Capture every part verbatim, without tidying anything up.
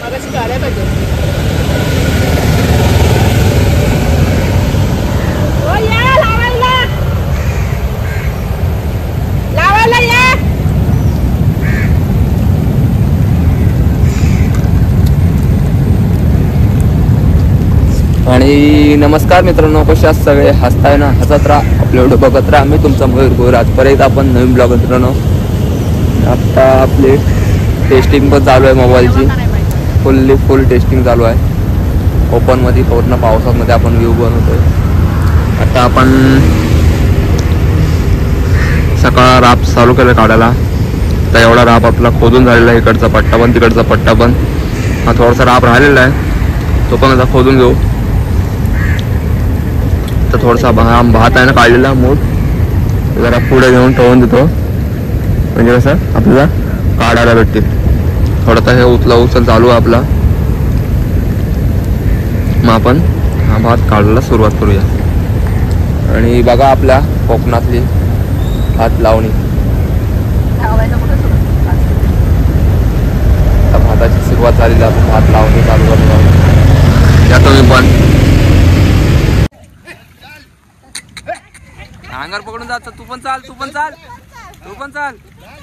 मागाशी गाड्या पाहिजे. हो या लावायला लावायला या. आणि नमस्कार मित्रांनो, कसे आहात सगळे? हसताय ना? हसत राहा, आपले व्हिडिओ बघत राहा. मी तुमचा मयूर गोर. आज परत आपण नवीन ब्लॉग मित्रांनो. आता आपली टेस्टिंग पण चालू आहे मोबाईलची. फुल्ली फुल टेस्टिंग चालू आहे ओपनमध्ये. पूर्ण पावसामध्ये आपण व्ह्यू बनवतोय. आता आपण सकाळ राप चालू केलं काढायला. आता एवढा राप आपला खोदून झालेला आहे. इकडचा पट्टा पण तिकडचा पट्टा पण. हा थोडासा राप राहिलेला आहे, तो पण आता खोदून घेऊ. तर थोडासा भा भात आहे ना काढलेला मूठ, जरा पुढे घेऊन ठेवून देतो, म्हणजे कसं आपल्याला काढायला भेटतील. थोडासा हे उचला उचल चालू आहे आपला. मग आपण हा भात काढायला सुरुवात करूया. आणि बघा आपल्या कोकणातली भात लावणी. आता भाताची सुरुवात झालेली आहे. भात लावणी चालू करतो. या तुम्ही पण अंगार पकडून जायचं. तू पण चाल, तू पण चाल, तू पण चाल.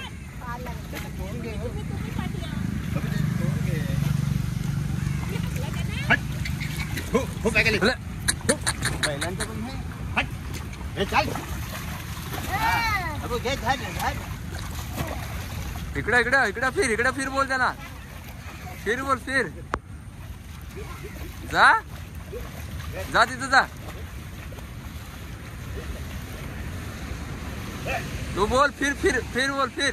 इकडे इकडे इकडे फिर, इकडे फिर बोल त्यांना. फिर बोल, फिर जा जा तिथं जा. तू बोल फिर फिर फिर बोल फिर.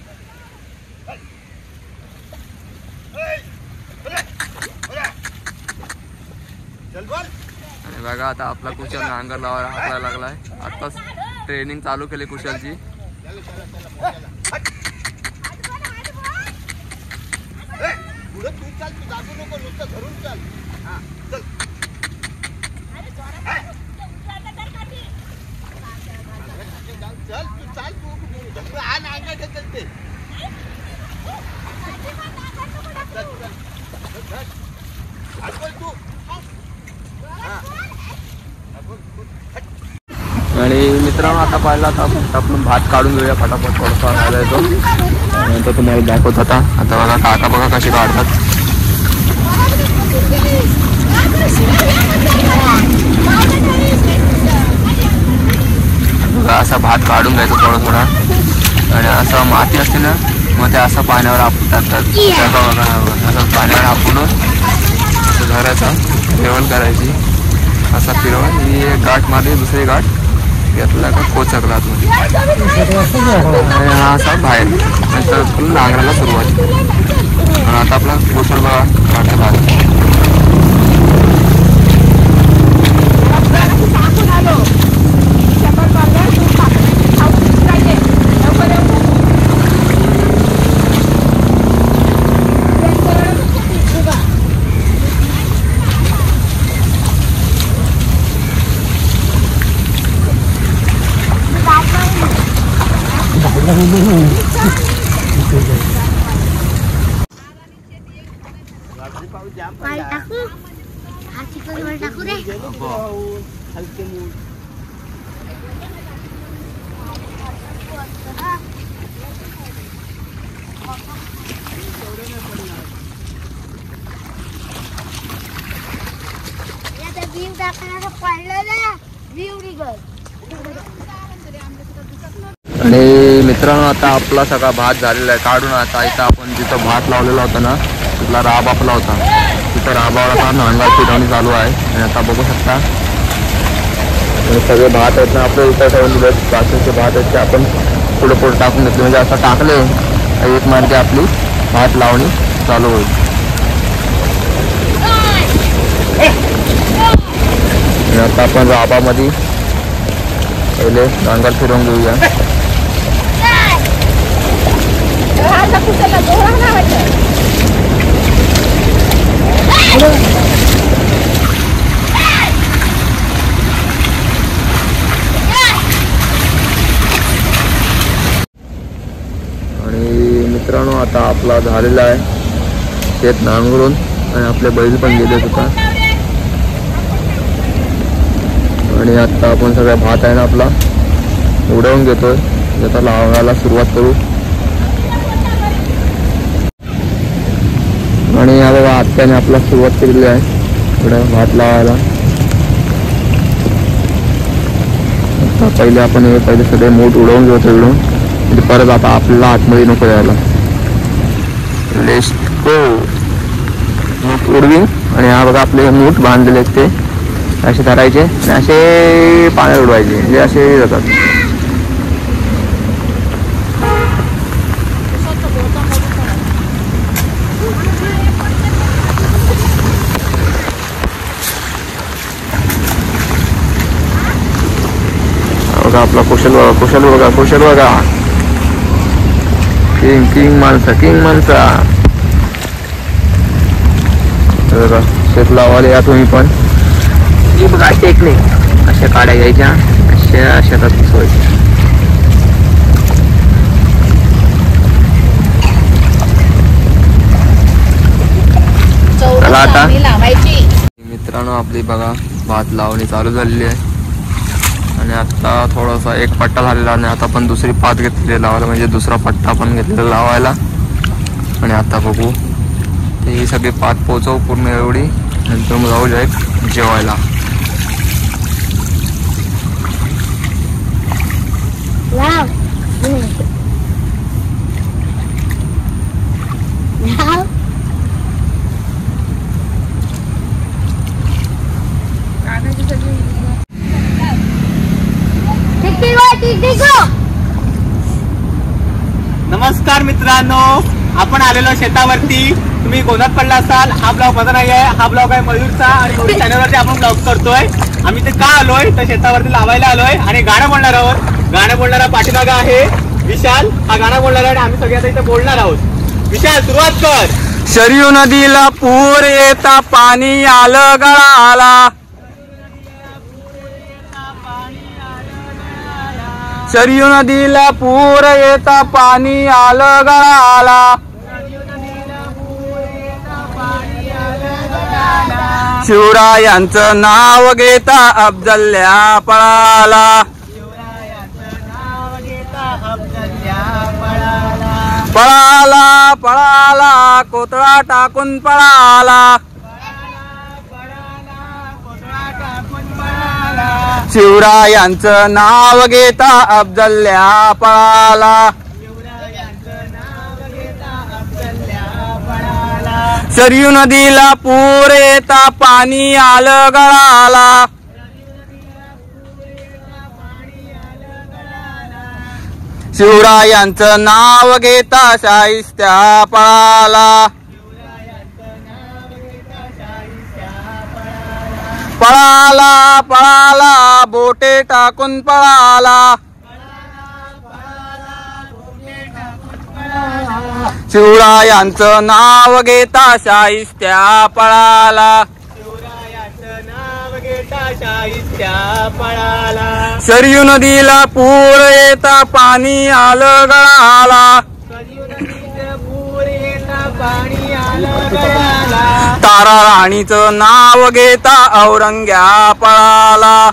आणि बघा आता आपला कुशल अंगार लावायला हाकला लागलाय. आताच ट्रेनिंग चालू केली कुशलची. आणि मित्रांनो आता पाहिलं, आता आपण भात काढून घेऊया फटाफट. थोडासा राहिला येतो नंतर तुम्हाला दाखवत होता. आता बघा काका बघा कसे काढतात. बघा असा भात काढून घ्यायचा थोडा थोडा. आणि असं माती असते ना, मग ते असं पाण्यावर आपतात. त्याचा बघा असं पाण्यावर आपण असं धरायचं, जेवण करायची. असा फिरवून ही एक गाठ मारली, दुसरी गाठ घेतला का कोचकला आतमध्ये. आणि हा असा बाहेर नंतर नांगराला सुरुवात. आणि आता आपला कोचर बघा काढला. आणि मित्रांनो आता आपला सगळा भात झालेला आहे काढून. आता इथं आपण जिथं भात लावलेला होता ना, तिथला राब आपला होता, तिथं राबावला नांगार फिरवणी चालू आहे. आणि आता बघू शकता सगळे भात आहेत ना आपल्या इथं ठेवून दिले. बाकीचे भात आहेत ते आपण पुढे पुढे टाकून घेतले. म्हणजे असं टाकले एक मार्गे आपली भात लावणी चालू होईल. आणि आता आपण राबामध्ये पहिले नांगर फिरवून घेऊया. आणि मित्रांनो आता आपला झालेला आहे शेत नांगरून आणि आपले बैल पण गेले होता. आणि आता आपण सगळ्या भात आहे ना आपला उडवून घेतोय. आता लावायला सुरुवात करू. आणि या बघा आत्याने आपला सुरुवात केलेली आहे थोडं भात लावायला. आता पहिले आपण हे पहिले सगळे मूठ उडवून घेऊ तिकडून म्हणजे परत आता आपल्याला आतमध्ये नको यायला. Let's go. मूठ उडवी आणि हा बघा आपले मूठ बांधलेले आहेत ते असे धरायचे आणि असे पाण्यात उडवायचे म्हणजे असे जातात. बघा आपला कुशल बघा कुशल बघा कुशल बघा किंग किंग माणसा किंग माणसा. बघा शेत लावायला या तुम्ही पण. ही बघा टेक्निक अशा काड्या घ्यायच्या अशा शेतात बसवायच्या. चला आता मित्रांनो आपली बघा भात लावणी चालू झालेली आहे. आणि आता थोडासा एक पट्टा झालेला आणि आता पण दुसरी पात घेतलेली लावायला म्हणजे दुसरा पट्टा पण घेतलेला लावायला. आणि आता बघू ते ही सगळी पात पोचवू पूर्ण एवढी नंतर मग जाऊ जाईल जेवायला. नमस्कार मित्रांनो, आपण आलेलो शेतावरती. तुम्ही गोंधळात पडला असाल, हा ब्लॉग माझा नाही आहे, हा ब्लॉग आहे मयूरचा आणि मयूर चॅनलवरती आपण ब्लॉग करतोय. आम्ही ते का आलोय तर शेतावरती लावायला आलोय आणि गाणं बोलणार आहोत. गाणं बोलणारा पाठीमागा आहे विशाल, हा गाणं बोलणार आहे आणि आम्ही सगळे आता इथे बोलणार आहोत. विशाल सुरुवात कर. शरयू नदीला पूर येता पाणी आलं गळाला. शरयू नदीला पूर येता पाणी आलं गळाला. शिवरायांचं नाव घेता अफजल्या पळाला. पळाला पळाला कोतळा टाकून पळाला. शिवरायांचं नाव घेता अफजल्या पळाला. शरयू नदीला पूर येता पाणी आलं गळाला. शिवरायांचं नाव घेता शाहिस्त्या पळाला. पळाला पळाला बोटे टाकून पळाला. शिवरायांचं नाव घेता शाहिस्त्या पळाला. शरयू नदीला पूर येता पाणी आलं गळाला. तारा राणीचं नाव घेता औरंग्या पळाला.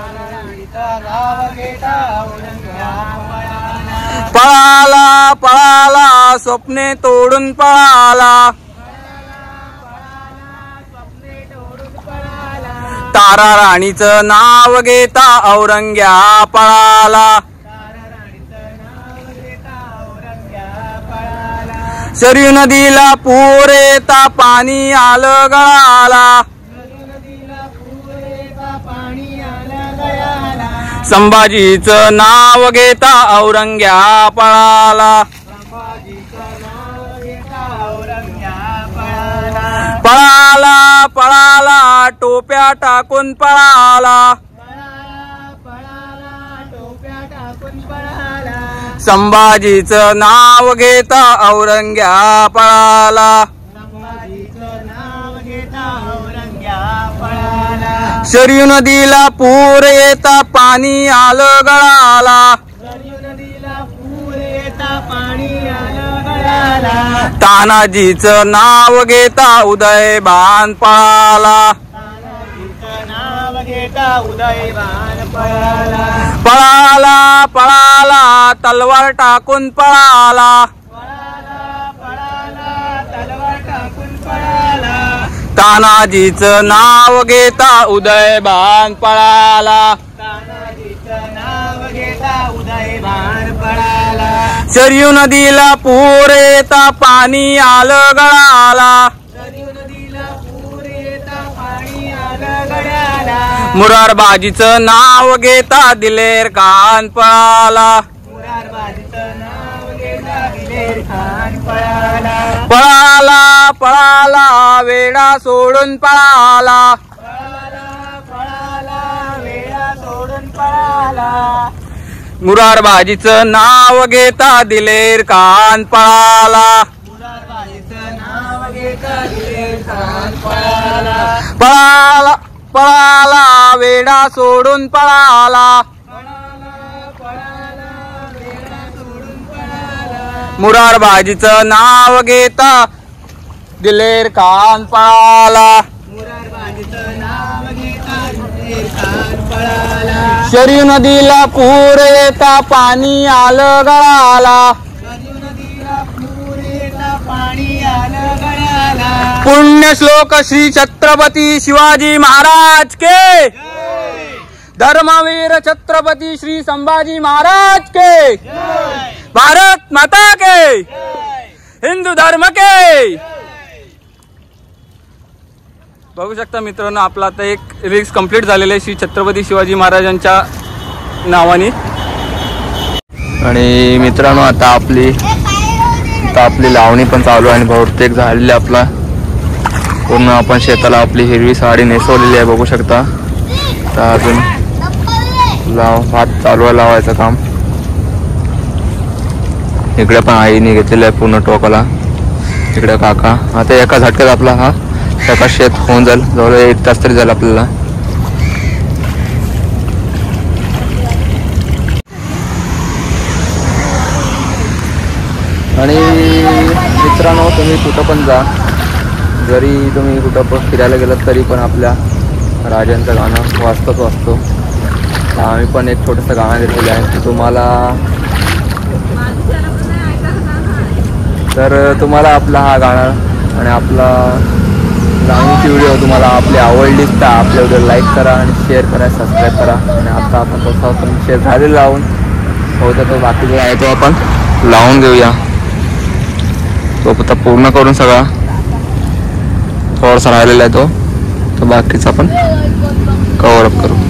पळाला पळाला स्वप्ने तोडून पळाला. तारा राणीचं नाव घेता औरंग्या पळाला. शरयू नदीला पूर येता पाणी आलं गळाला. संभाजीचं नाव घेता औरंग्या पळाला. पळाला पळाला टोप्या टाकून पळाला. संभाजीचं नाव घेता औरंग्या पळाला. शरयू नदीला पूर येता पाणी आलं गळाला. पळाला. तानाजीचं नाव घेता उदय भान पळाला. तानाजीचं नाव घेता उदय भान पळाला. पळाला पळाला तलवार टाकून पळाला. पळाला पळाला तलवार टाकून पळाला. तानाजीचं नाव घेता उदय भान पळाला. तानाजीचं नाव घेता उदय भान पळाला. शरयू नदीला पूर येता पाणी आलं गळाला. सरयू नदीला पूर येता पाणी आलं गड्याला. मुरारबाजीचं नाव घेता दिलेर खान पळाला. मुरारबाजीचं नाव घेता दिलेर खान पळाला. पळाला पळाला वेडा सोडून पळाला. पळाला पळाला वेळा सोडून पळाला. मुरारबाजीचं नाव घेता दिलेर खान पळाला. मुरारबाजीचं नाव घेता दिलेर खान पळाला. पळाला पळाला वेडा सोडून पळाला. पळाला पळाला वेळा सोडून पळाला. मुरारबाजीचं नाव घेता दिलेर खान पळाला. मुरारबाजीचं नाव घेता दिलेर खान पळाला. शरयू नदीला पूर येता पाणी आलं गळाला. सरयू नदीला पूर येता पाणी आलं गड्याला. पुण्यश्लोक श्री छत्रपती शिवाजी महाराज के. जय धर्मवीर छत्रपती श्री संभाजी महाराज के. जय भारत माता के. जय. हिंदू धर्म के. बघू शकता मित्रांनो आपला आता एक रिक्स कंप्लीट झालेले श्री छत्रपती शिवाजी महाराजांच्या नावाने. आणि मित्रांनो आता आपली आता आपली लावणी पण चालू आहे आणि बहुतेक झालेली आपला पूर्ण आपण शेताला आपली हिरवी साडी नेसवलेली आहे बघू शकता. आता अजून लाव भात चालू आहे लावायचं काम. इकडे पण आईने घेतलेलं आहे पूर्ण टोकाला. इकडे काका. आता एका झटक्यात आपला हा एका शेत होऊन जाईल. जवळ एक तास तरी जाईल आपल्याला. आणि मित्रांनो तुम्ही कुठं पण जा, जरी तुम्ही कुठं पण फिरायला गेलात तरी पण आपल्या राजांचं गाणं वाजतच वाजतो. आम्ही पण एक छोटंसं गाणं घेतलेलं आहे ते तुम्हाला. तर तुम्हाला आपला हा गाणं आणि आपला लावणीची व्हिडिओ तुम्हाला आपली आवडलीच तर आपल्या व्हिडिओ लाईक करा आणि शेअर करा, सबस्क्राईब करा. आणि आता आपण तसा आपण शेअर झाले लावून होतं तो बाकीचा आहे तो आपण लावून घेऊया. तो आता पूर्ण करून सगळा थोडासा राहिलेला आहे तो, तर बाकीचा आपण कव्हर अप करू.